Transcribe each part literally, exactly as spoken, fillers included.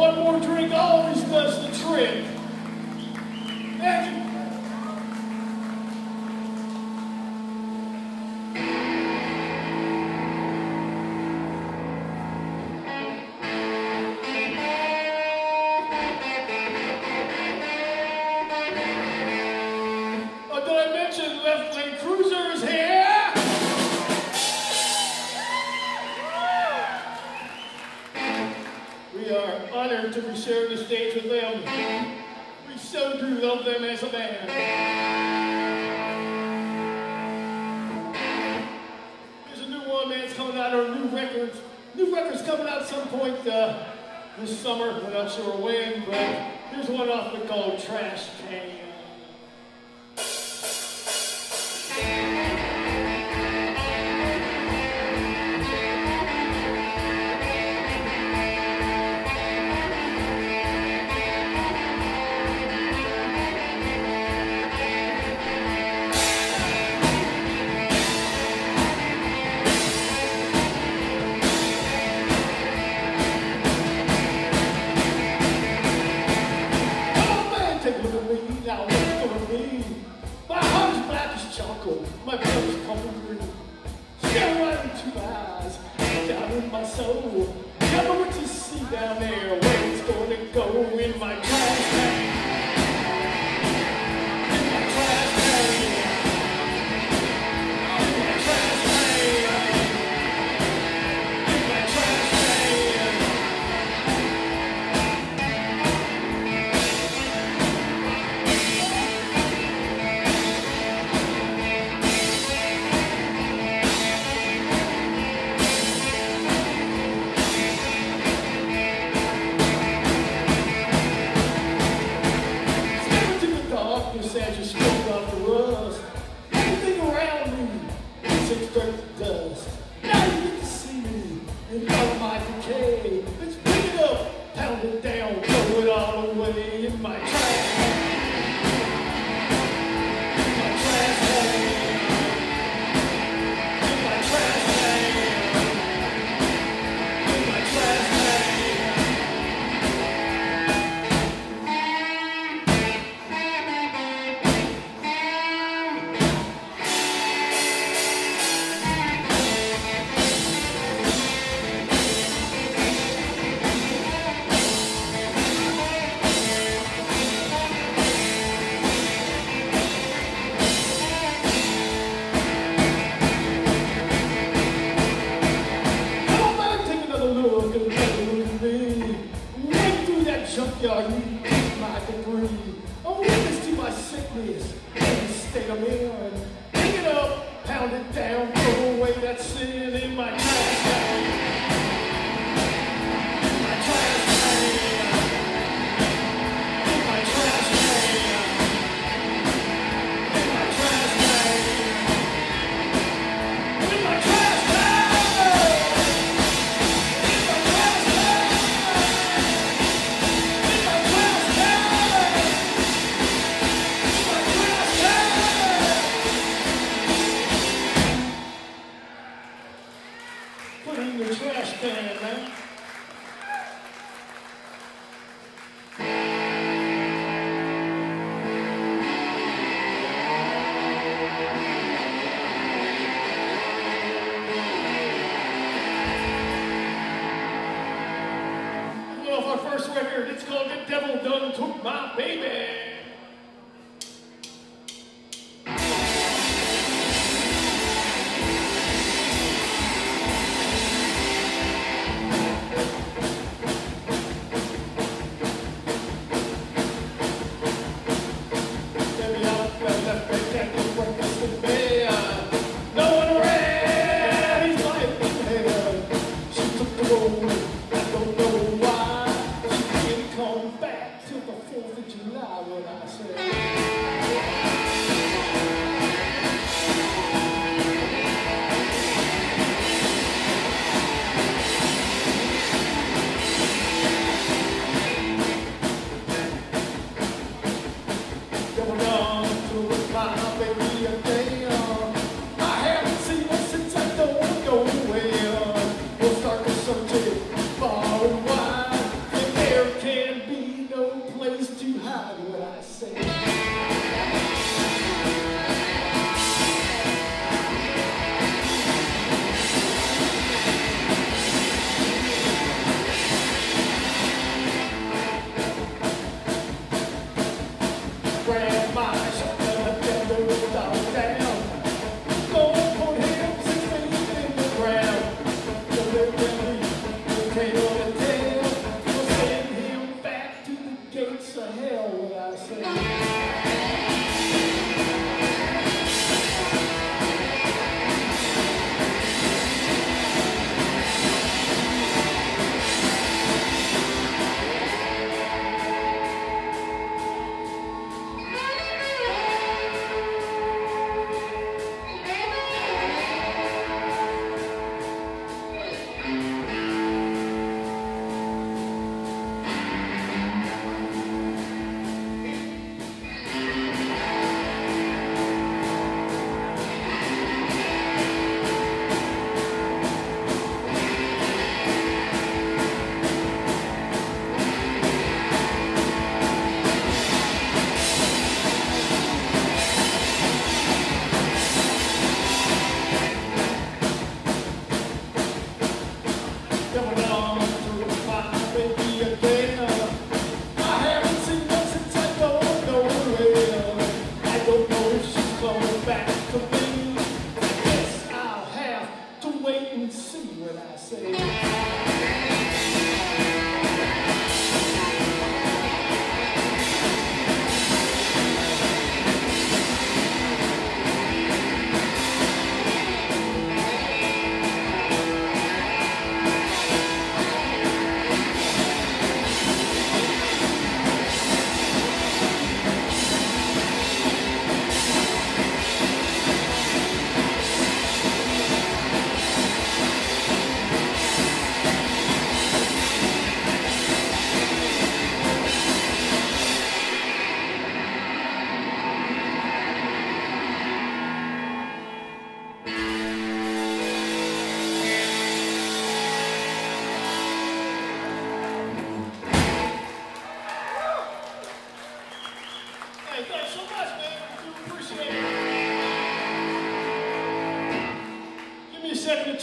One more drink always does the trick. Thank you. Oh, did I mention Left Lane Cruiser is here? We are honored to be sharing the stage with them. We so do love them as a band. There's a new one, man. It's coming out, or new records. New records coming out at some point uh, this summer. We're not sure when, but here's one off the called Trash Can. Take a look at me, now what's gonna be? My heart is black as charcoal, my blood is cold green. Staring right into my eyes, down in my soul. Tell me what you see down there, where it's gonna go in my trash can. In my trash can. In my trash can. In my trash can. As you scrape off the rust, everything around me is dirt to dust. Now you get to see me in all of my decay. Let's pick it up, pound it down, throw it all away in my trash can. In my trash can. In my trash can. In my trash can. Junkyard, you keep my debris. A witness to my sickness, every state I'm in. Pick it up, pound it down, throw away that sin in my trash can. In my trash can. In my trash can. In my trash can. In my trash can. Put it in your trash can, man. This is off our first record. It's called The Devil Done Took My Baby. I don't know why she didn't come back till the fourth of July when I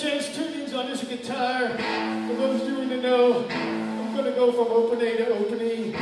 chance tunings on this guitar. For those of you who know, I'm going to go from open A to open E.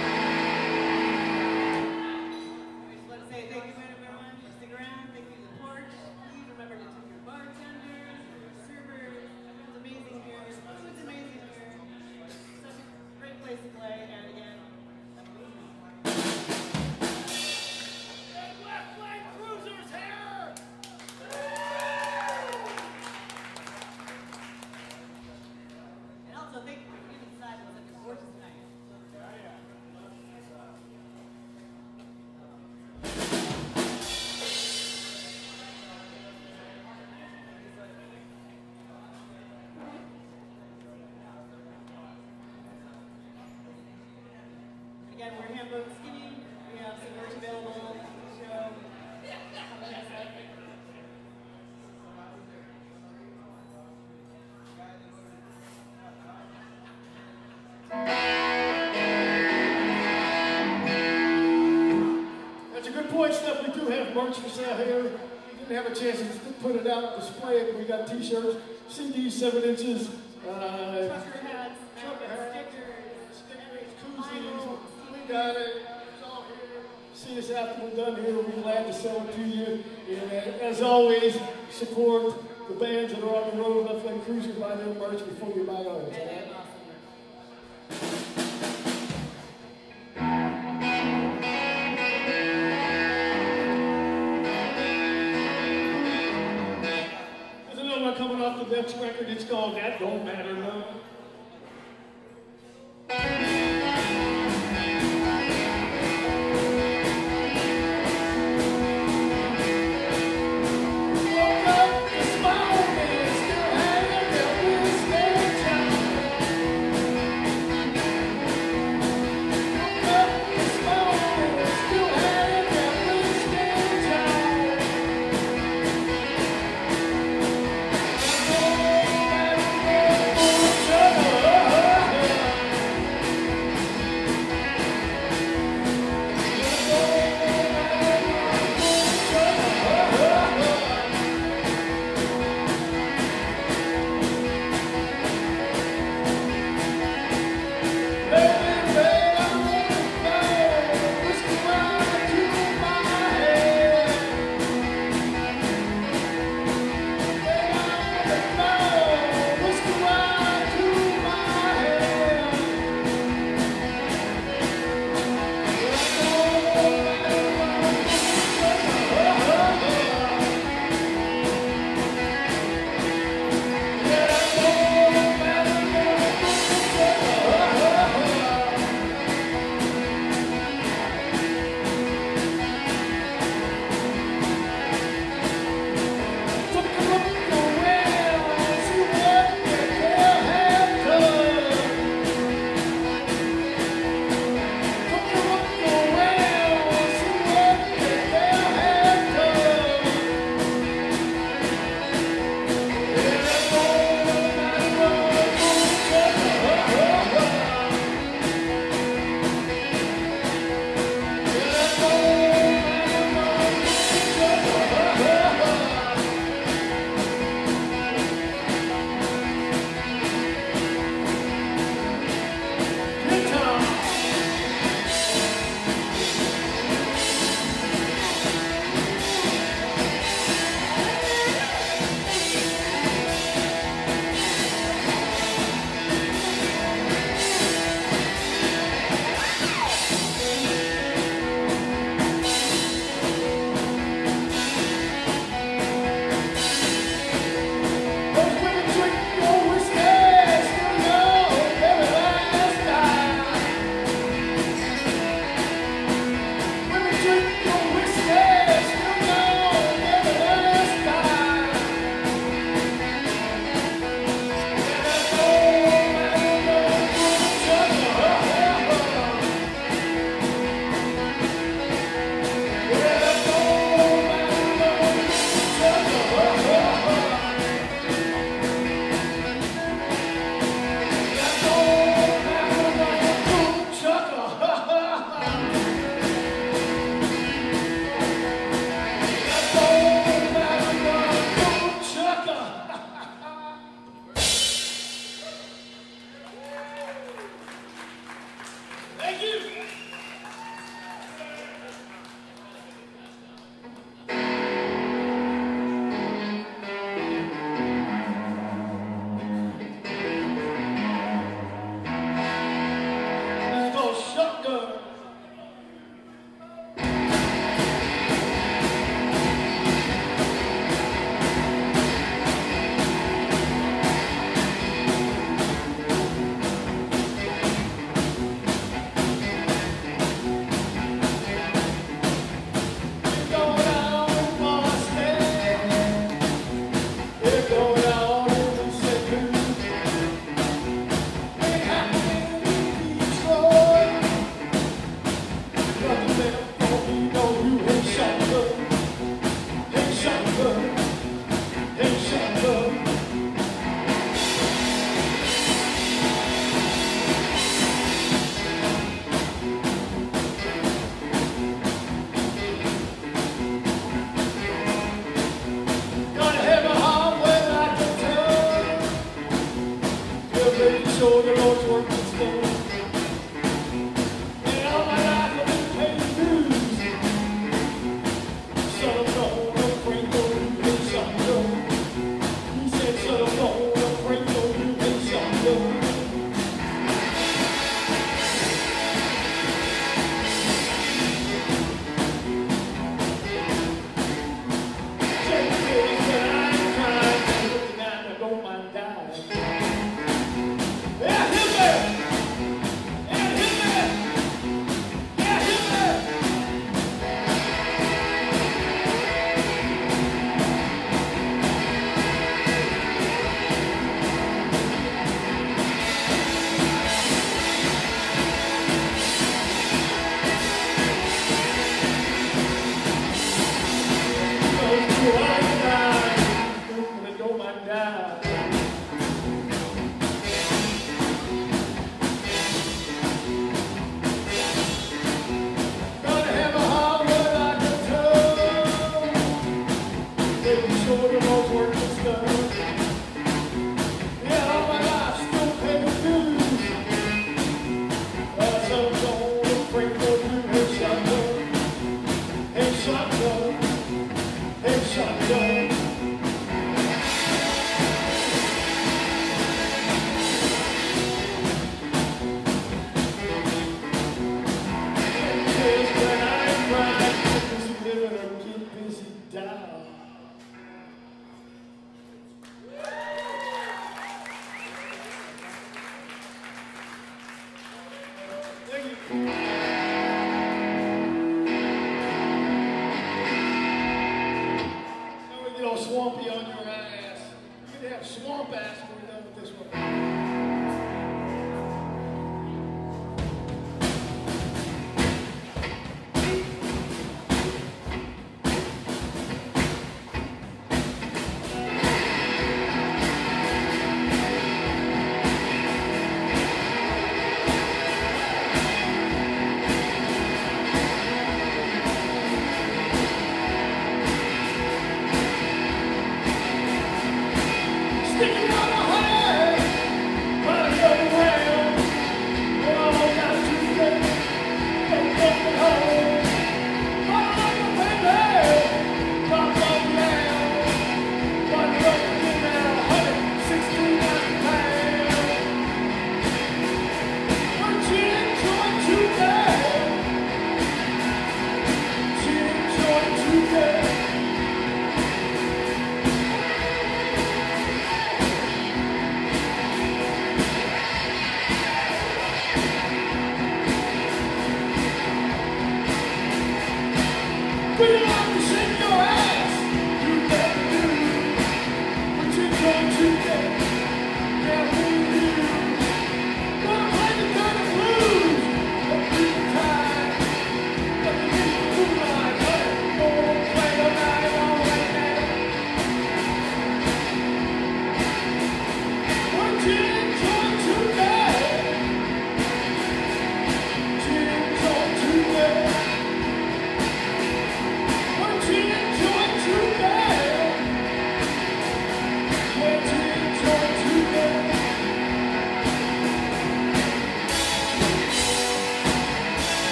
Again, we're Hambone Skinny. We have some merch available for the show. That's a good point, Steph. We do have merch for sale here. We didn't have a chance to put it out and display it. We got t-shirts, C Ds, seven inches, uh, Trucker hats, trucker hats, stickers, koozies. We got it. It's all here. See us after we're done here. We'll be glad to sell it to you. And uh, as always, support the bands that are on the road. Let's let cruisers buy their merch before we buy ours. Right? Coming off the next record, it's called That Don't Matter No